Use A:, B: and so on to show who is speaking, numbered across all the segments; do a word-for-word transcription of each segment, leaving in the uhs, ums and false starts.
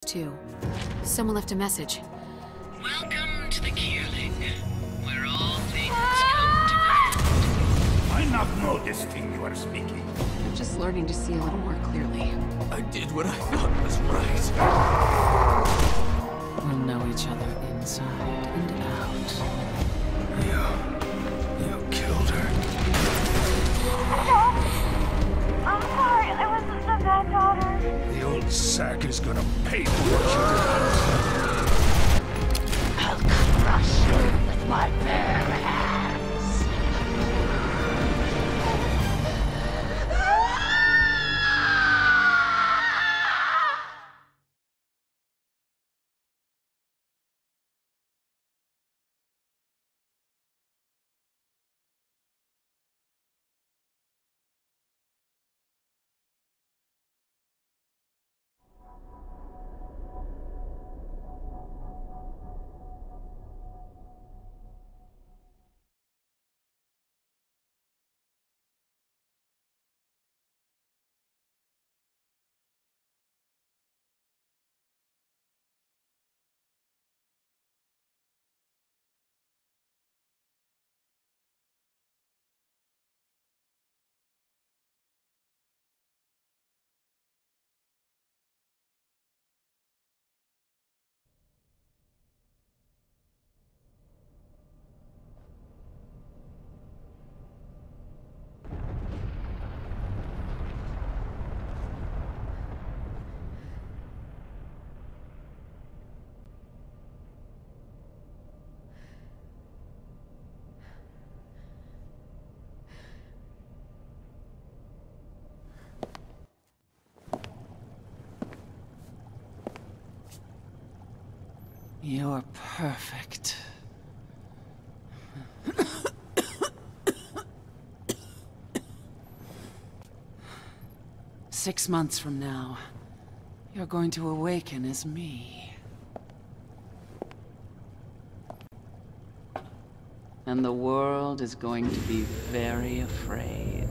A: too. Someone left a message.
B: Welcome to the Kierling, where all things come to an end.
C: I not know this thing you are speaking.
A: I'm just learning to see a little more clearly.
D: I did what I thought was right.
E: We'll know each other inside and out.
D: You... you killed her.
F: I'm sorry, I was just a bad daughter.
C: The old sack is gonna pay for what you did.
F: I'll crush you with my bare hands.
E: You're perfect. Six months from now, you're going to awaken as me. And the world is going to be very afraid.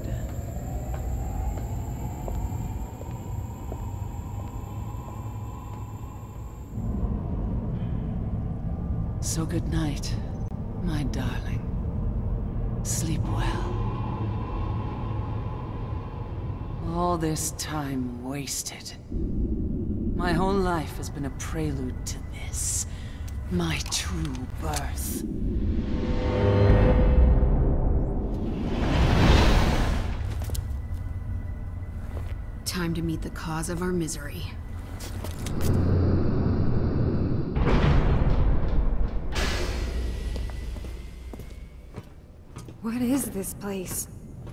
E: So good night, my darling. Sleep well. All this time wasted. My whole life has been a prelude to this. My true birth.
A: Time to meet the cause of our misery.
F: What is this place?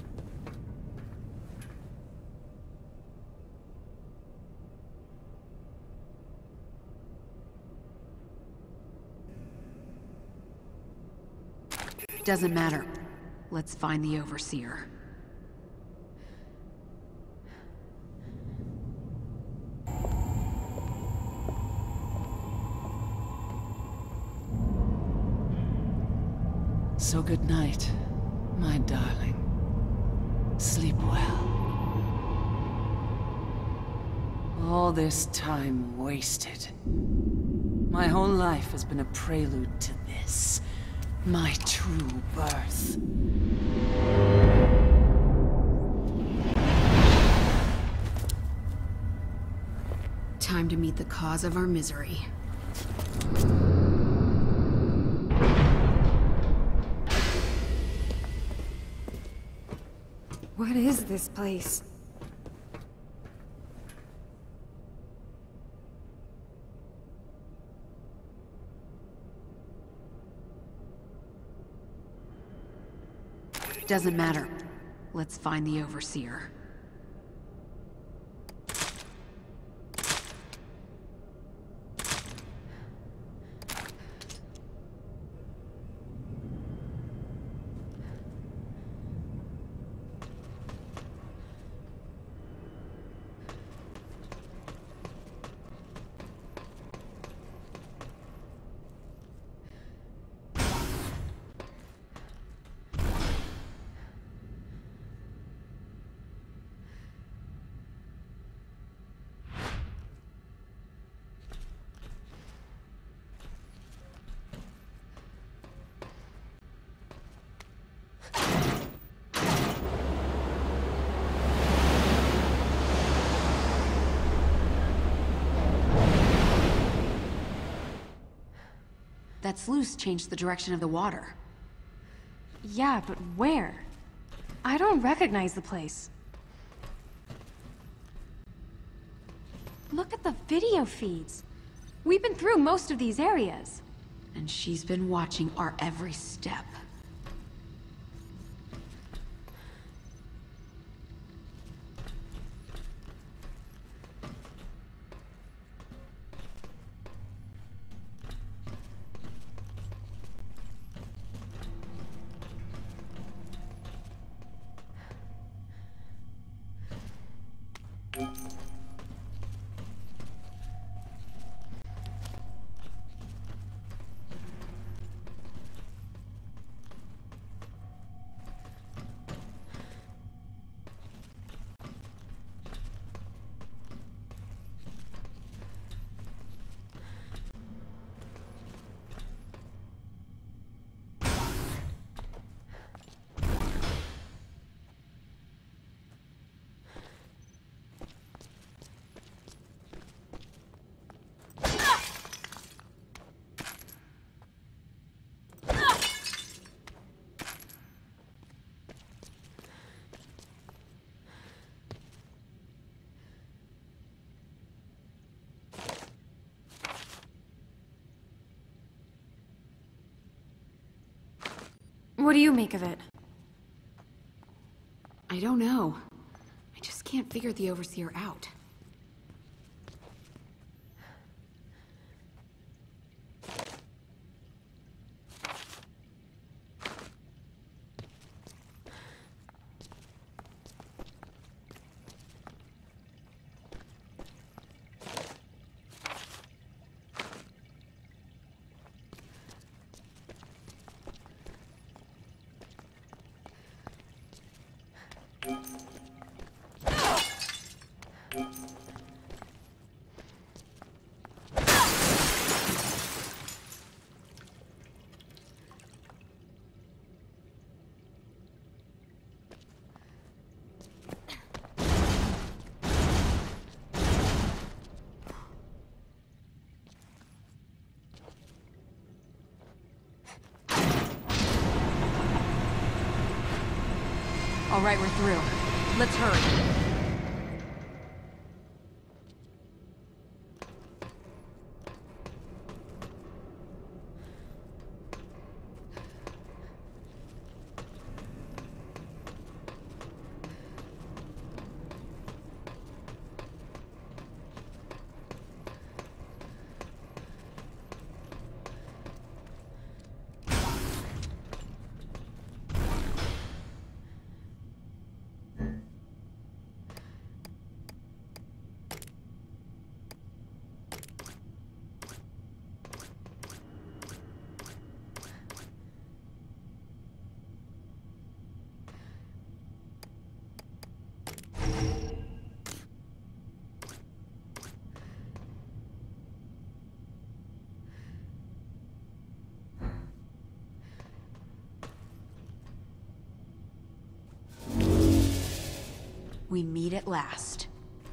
A: Doesn't matter. Let's find the Overseer.
E: So good night, my darling. Sleep well. All this time wasted. My whole life has been a prelude to this. My true birth.
A: Time to meet the cause of our misery.
F: What is this place?
A: Doesn't matter. Let's find the Overseer. That sluice changed the direction of the water.
G: Yeah, but where? I don't recognize the place. Look at the video feeds. We've been through most of these areas.
A: And she's been watching our every step.
G: What do you make of it?
A: I don't know. I just can't figure the Overseer out. All right, we're through. Let's hurry. We meet at last.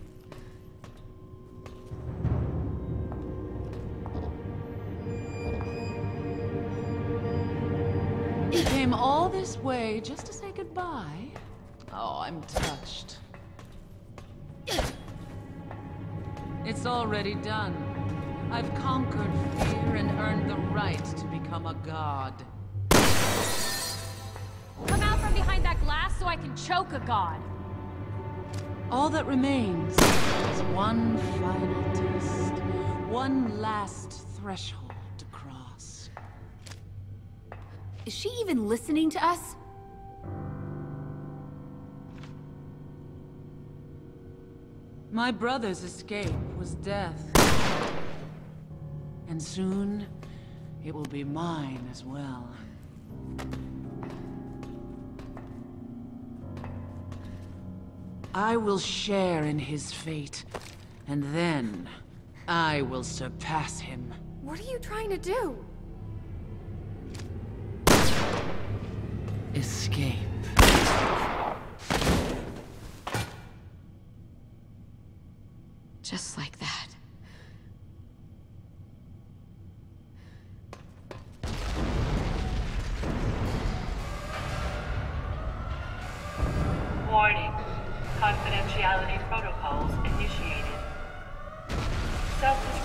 E: You came all this way just to say goodbye? Oh, I'm touched. It's already done. I've conquered fear and earned the right to become a god.
G: Come out from behind that glass so I can choke a god.
E: All that remains is one final test. One last threshold to cross.
A: Is she even listening to us?
E: My brother's escape was death. And soon, it will be mine as well. I will share in his fate, and then I will surpass him.
G: What are you trying to do?
E: Escape.
A: Just like that.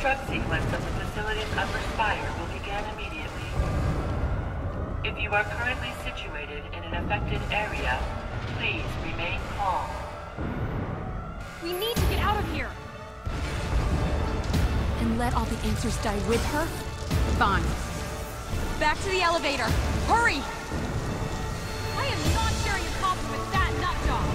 B: self-destruct sequence of the facility's upper spire will begin immediately. If you are currently situated in an affected area, please remain calm.
G: We need to get out of here! And let all the answers die with her? Fine. Back to the elevator! Hurry! I am not sharing a coffin with that nutjob!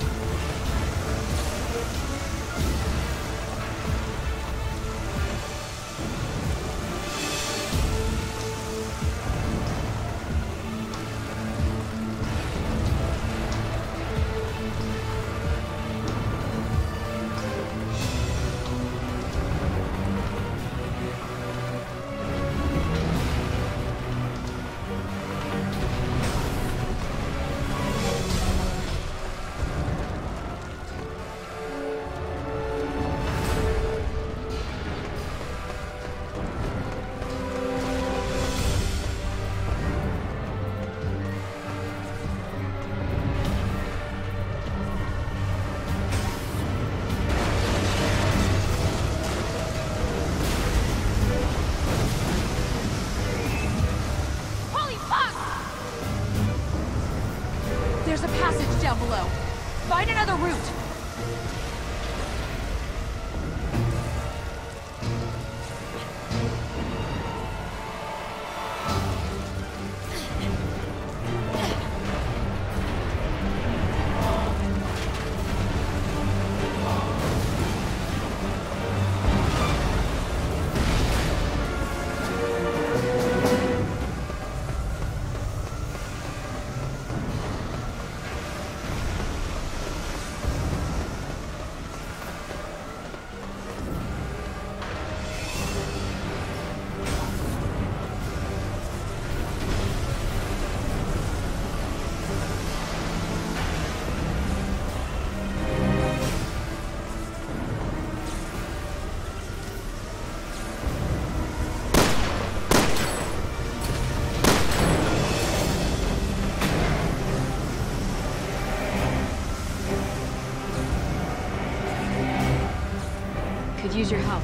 G: There's a passage down below. Find another route. Could use your help.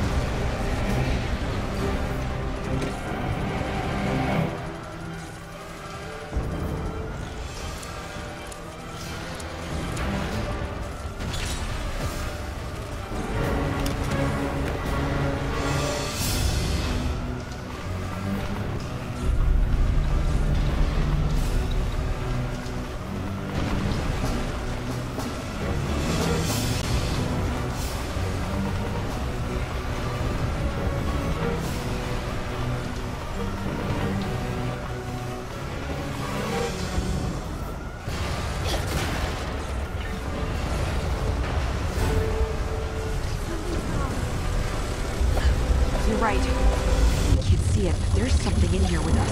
G: You're right. We can't see it, but there's something in here with us.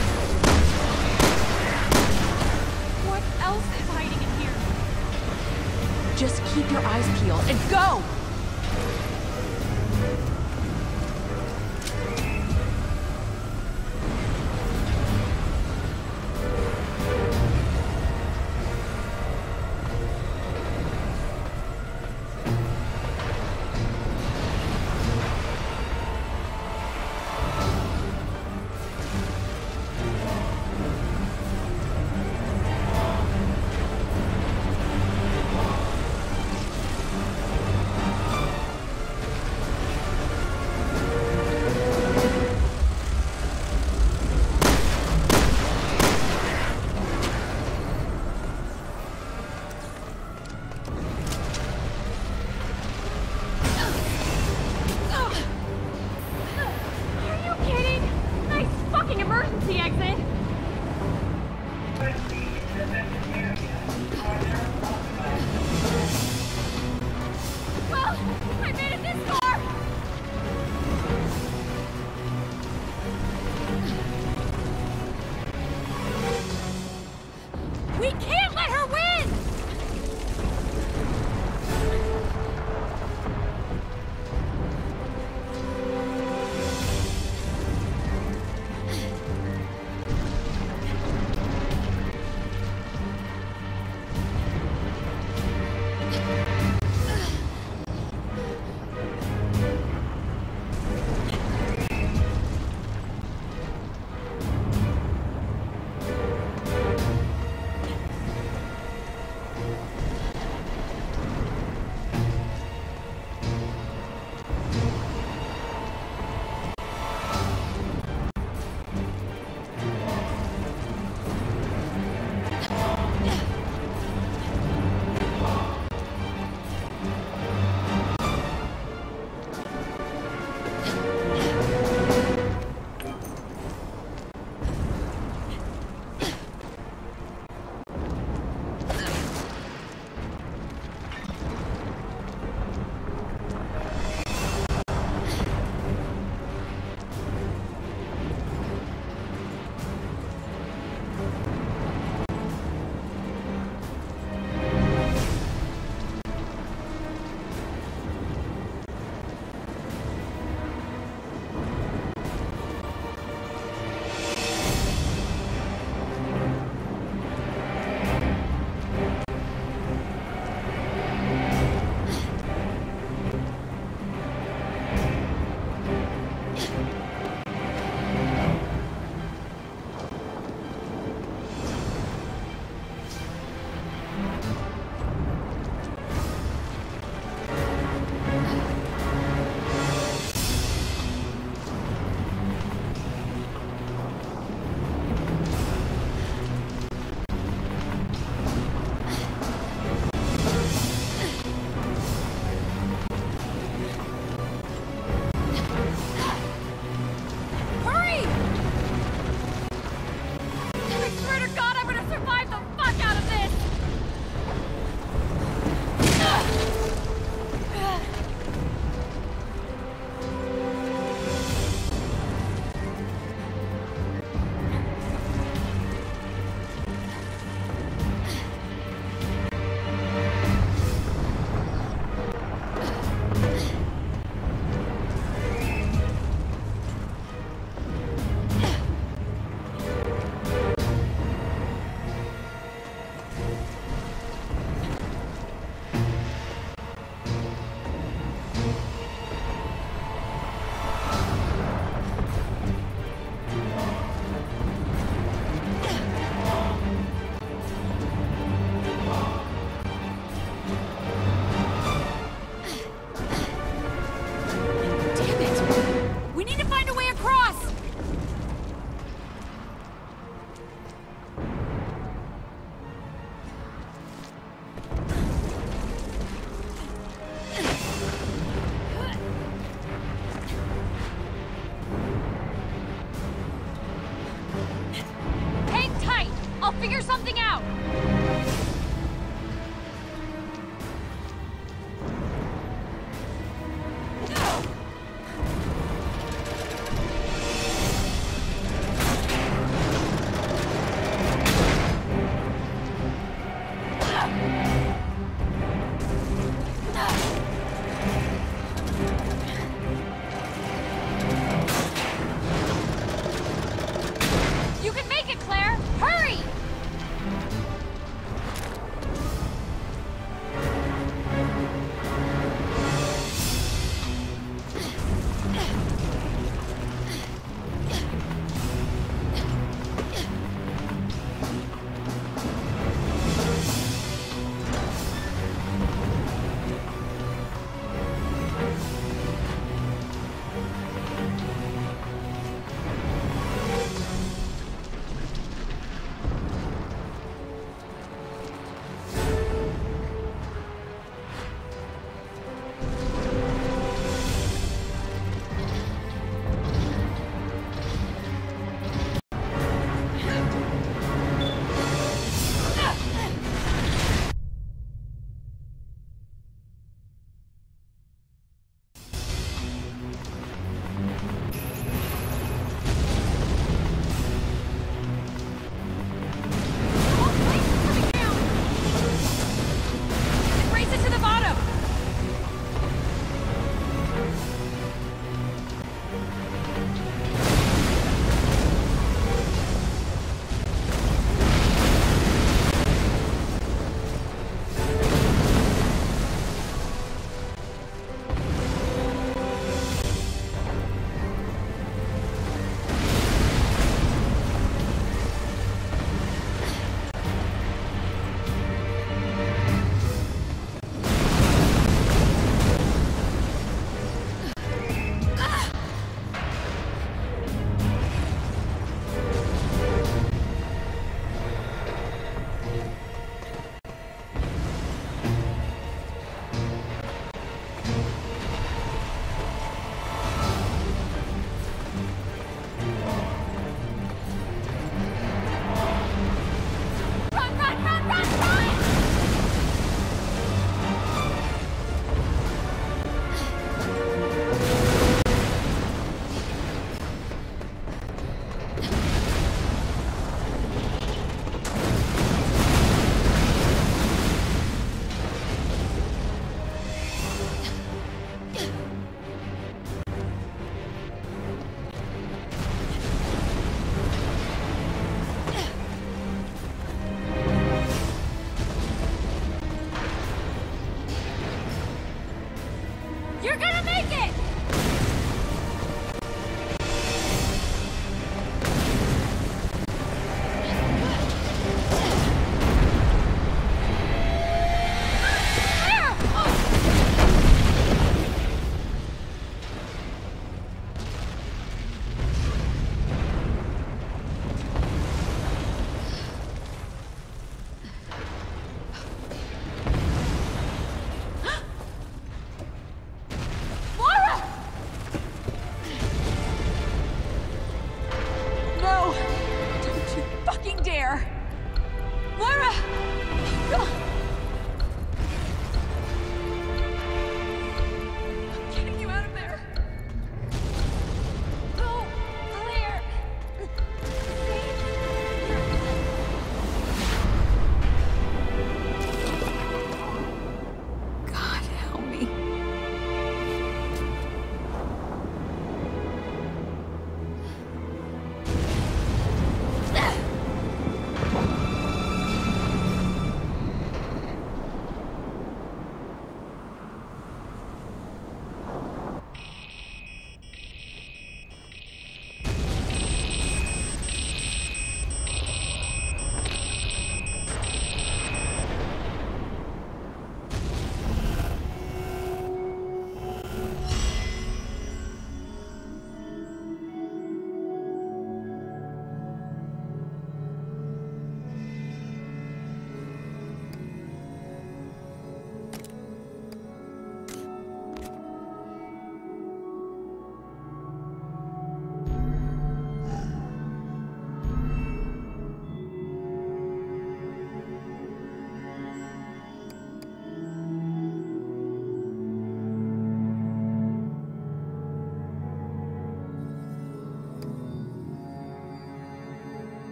G: What else is hiding in here? Just keep your eyes peeled and go!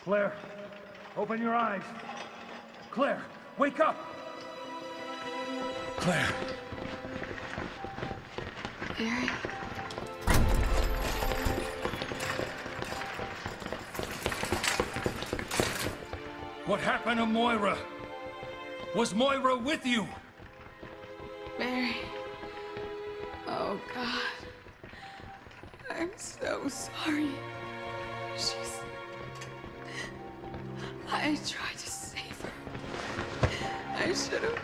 C: Claire, open your eyes. Claire, wake up! Claire.
A: Barry?
C: What happened to Moira? Was Moira with you?
A: Barry. Oh, God. I'm so sorry. She's... I tried to save her. I should have...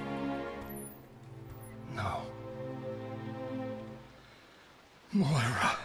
C: No. Moira.